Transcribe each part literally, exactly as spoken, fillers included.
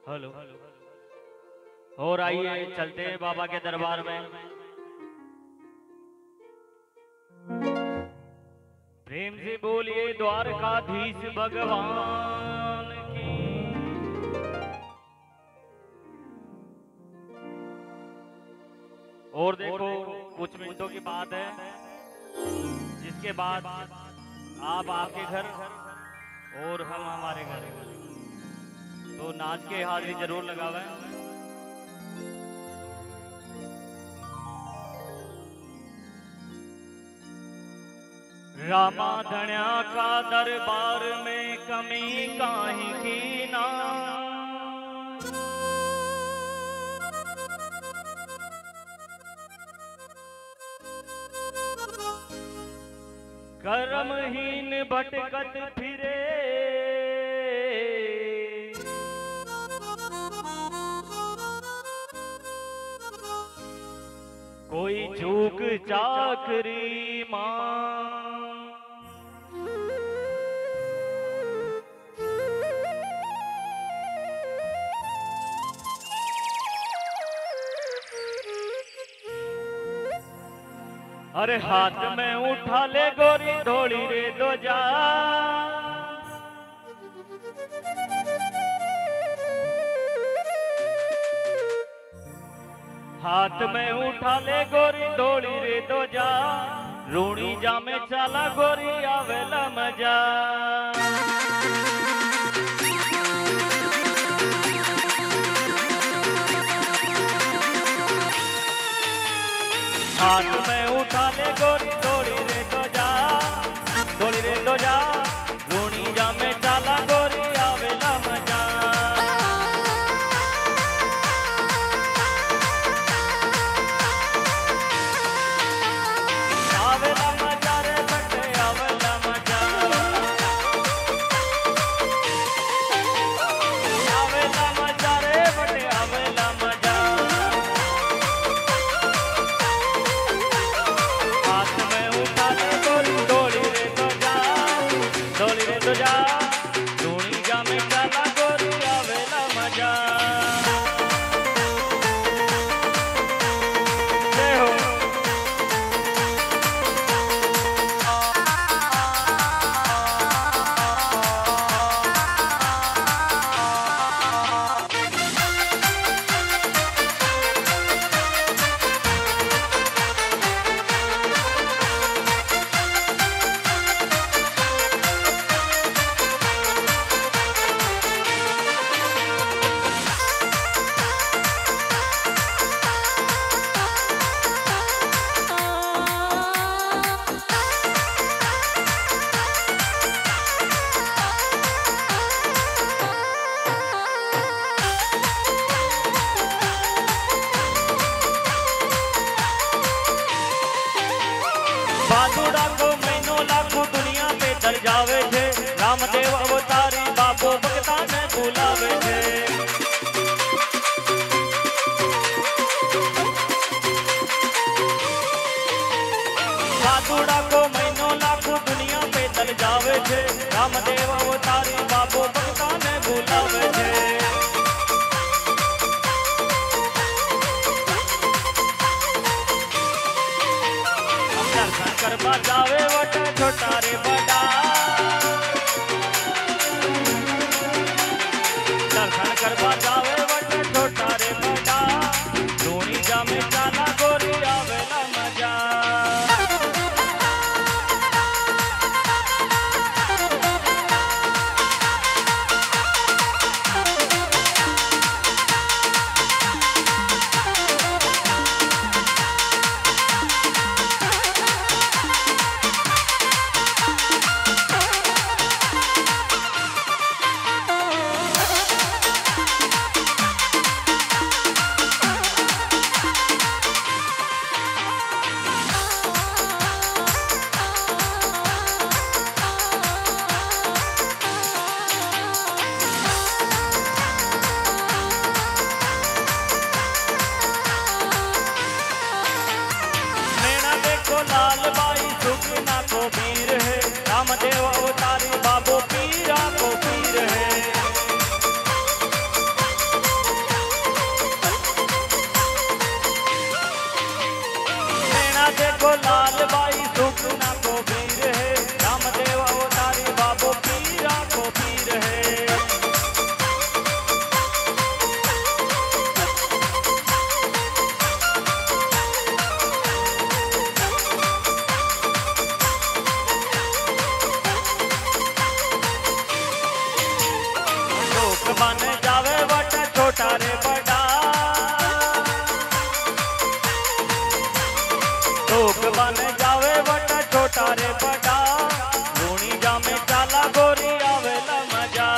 Hello. और आइए चलते हैं बाबा के दरबार में। प्रेम से बोलिए द्वारकाधीश भगवान की। और देखो कुछ मिनटों की बात है, जिसके बाद आप आपके घर और हम हमारे घर, तो नाच के हाजिरी जरूर लगावे। रामा धन्या का दरबार में कमी काहे की ना, कर्महीन भटकत फिरे, कोई झूक चाकरी मां। अरे हाथ में उठा ले गोरी धोली रे दो जा, हाथ में उठा ले गोरी धोली रे दो जा, रूणी जा में चाला गोरी आवेला मजा। हाथ में उठा ले गोरी धोली रे दो जा, धोली रे दो जा, रूणी जा में चाला गोरी आवेला मजा। आवेला मजा रे बटे आवेला मजा, आवेला मजा रे बटे आवेला मजा। हाथ में उठा ले गोरी धोली रे दो जा, धोली रे दो जा, रूणी जा में चाला गोरी आवेला मजा। जय हो। बादुड़ा को महीनों लाखों दुनिया पे दर जावे थे, रामदेव अवतारी बाबो भगता ने बुलावे थे। बादुड़ा को महीनों लाखों दुनिया पे दर जावे थे, रामदेव अवतारी बाबो भगता ने बुलावे थे। दर्शन करवा जावे वटा छोटा रे बड़ा, दर्शन करवा जावे वटा छोटा रे बड़ा, रूणी जा में चाला गोरी आवेला मजा। लाल बाई सुखना को वीर है, रामदेव अवतारी बाबो पीरा को पीर है। देखो लाल बाई सुखना को वीर है, रामदेव अवतारी बाबू पीरा को पीर है। लोक बन जावे बड़ा छोटा रे बड़ा, लोक बन जावे बड़ा छोटा रे बड़ा, लूणी जामे चाला गोरी आवेला मजा।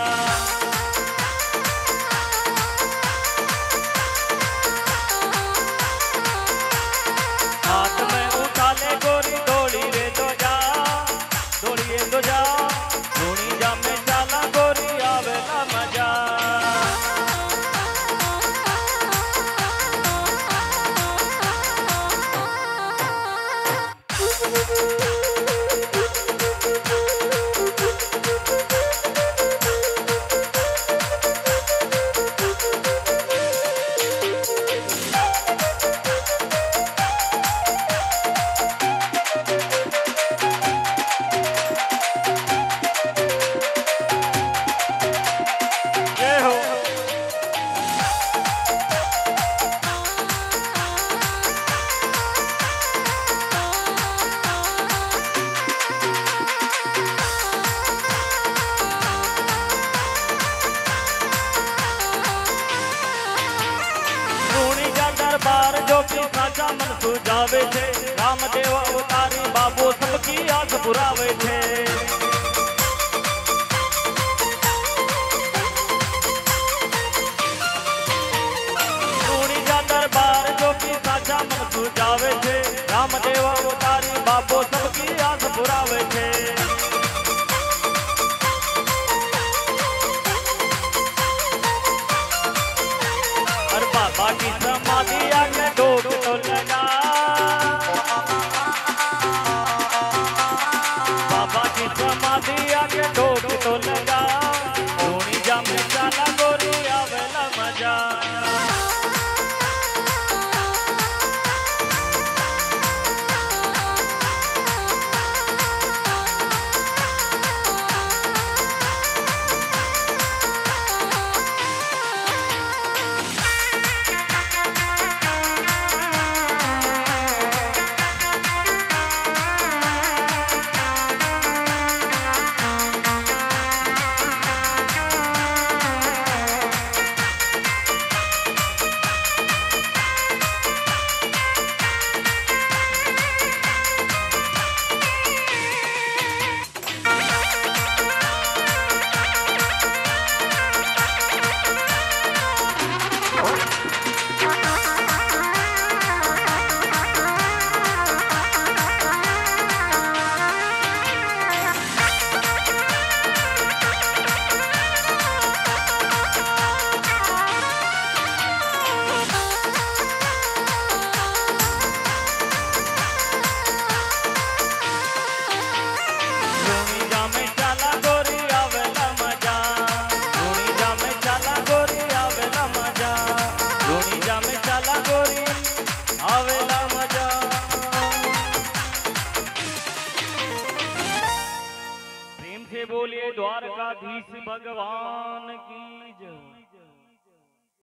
हाथ में उठा ले गोरी दौड़ी रे दो जा, दौड़िए दो जा, लूणी जामे चाला गोरी आवेला मजा। दरबार जो भी साचा मन सुझावे छे, रामदेव अवतारी बाबू सबकी आस पुरावे छे। लूणी जा दरबार जो भी साचा मन सुझावे छे, रामदेव अवतारी बाबू सबकी आस पुरावे छे। बाबा की समाधि आगे डोक तो लगा, बाबा की समाधि आगे डोक तो लगा, लूणी जामे चाला गोरी आवेला मजा। बोलिए द्वारकाधीश भगवान की।